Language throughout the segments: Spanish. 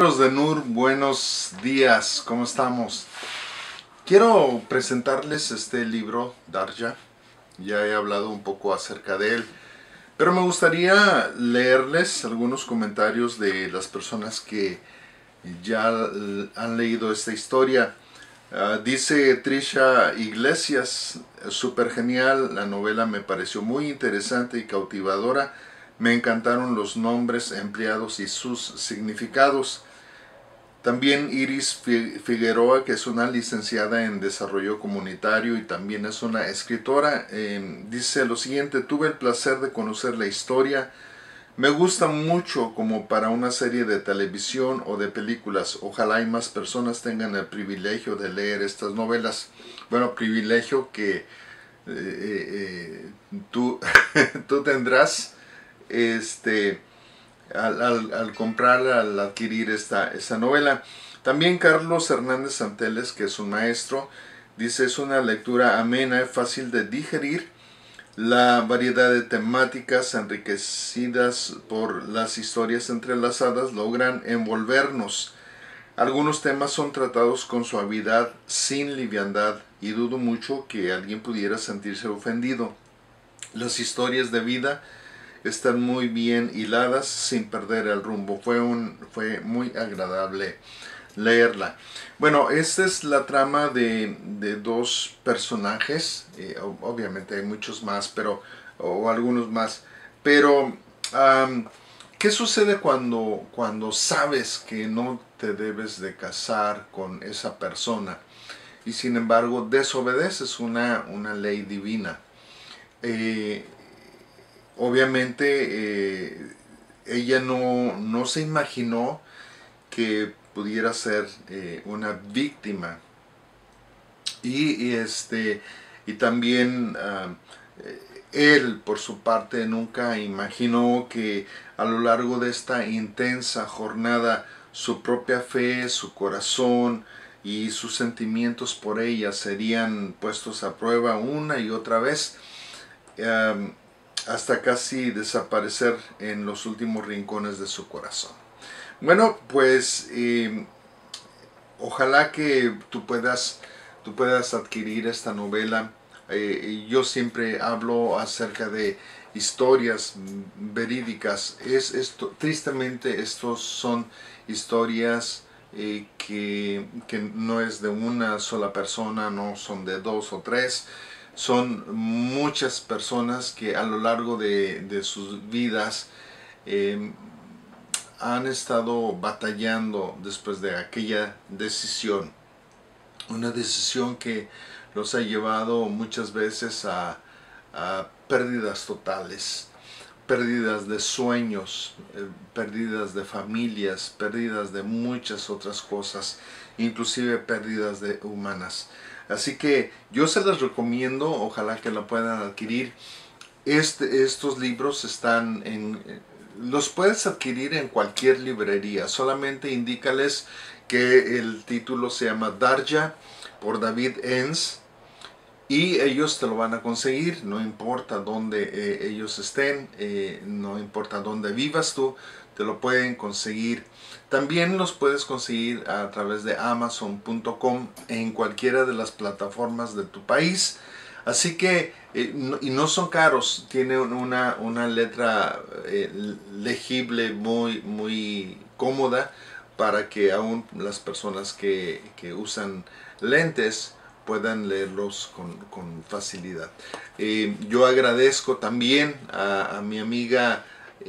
Amigos de Nur, buenos días, ¿cómo estamos? Quiero presentarles este libro, Darja. Ya he hablado un poco acerca de él, pero me gustaría leerles algunos comentarios de las personas que ya han leído esta historia. Dice Trisha Iglesias, súper genial, la novela me pareció muy interesante y cautivadora. Me encantaron los nombres empleados y sus significados. También Iris Figueroa, que es una licenciada en desarrollo comunitario y también es una escritora, dice lo siguiente: tuve el placer de conocer la historia. Me gusta mucho como para una serie de televisión o de películas. Ojalá y más personas tengan el privilegio de leer estas novelas. Bueno, privilegio que tú, tú tendrás al comprar, al adquirir esta novela. También Carlos Hernández Santeles, que es un maestro, dice: es una lectura amena, fácil de digerir. La variedad de temáticas enriquecidas por las historias entrelazadas logran envolvernos. Algunos temas son tratados con suavidad, sin liviandad, y dudo mucho que alguien pudiera sentirse ofendido. Las historias de vida están muy bien hiladas sin perder el rumbo. Fue muy agradable leerla. Bueno, esta es la trama de dos personajes. Obviamente hay muchos más, o algunos más. Pero, ¿qué sucede cuando sabes que no te debes de casar con esa persona y sin embargo desobedeces una ley divina? Eh, Obviamente ella no se imaginó que pudiera ser una víctima y también él por su parte nunca imaginó que a lo largo de esta intensa jornada su propia fe, su corazón y sus sentimientos por ella serían puestos a prueba una y otra vez, hasta casi desaparecer en los últimos rincones de su corazón. Bueno, pues ojalá que tú puedas adquirir esta novela. Yo siempre hablo acerca de historias verídicas. Tristemente estos son historias que no es de una sola persona, no son de dos o tres. Son muchas personas que a lo largo de sus vidas eh, han estado batallando después de aquella decisión. Una decisión que los ha llevado muchas veces a pérdidas totales, pérdidas de sueños, pérdidas de familias, pérdidas de muchas otras cosas, inclusive pérdidas de humanas. Así que yo se las recomiendo, ojalá que la puedan adquirir. Estos libros los puedes adquirir en cualquier librería, solamente indícales que el título se llama Darja por David Enns y ellos te lo van a conseguir, no importa dónde ellos estén, no importa dónde vivas tú, te lo pueden conseguir. También los puedes conseguir a través de Amazon.com en cualquiera de las plataformas de tu país. Así que, y no son caros, tiene una letra legible muy cómoda para que aún las personas que usan lentes puedan leerlos con facilidad. Yo agradezco también a mi amiga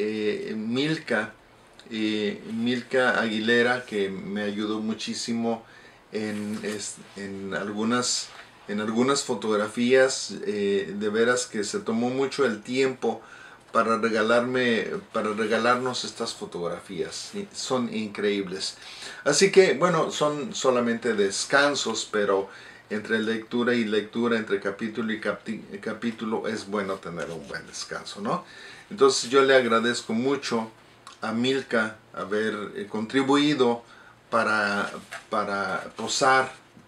Milka Aguilera, que me ayudó muchísimo en algunas fotografías. De veras que se tomó mucho el tiempo para regalarnos estas fotografías. Son increíbles. Así que bueno, son solamente descansos, pero entre lectura y lectura, entre capítulo y capítulo, es bueno tener un buen descanso, ¿no? Entonces yo le agradezco mucho a Milka haber contribuido para posar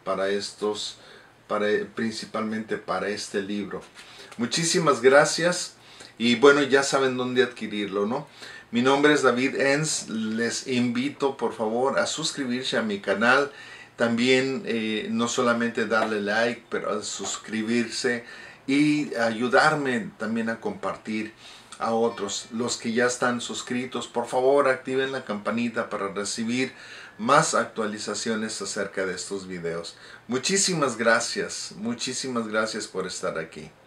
principalmente para este libro. Muchísimas gracias y bueno, ya saben dónde adquirirlo, ¿no? Mi nombre es David Enns. Les invito por favor a suscribirse a mi canal. También no solamente darle like, pero a suscribirse y ayudarme también a compartir a otros. Los que ya están suscritos, por favor activen la campanita para recibir más actualizaciones acerca de estos videos. Muchísimas gracias por estar aquí.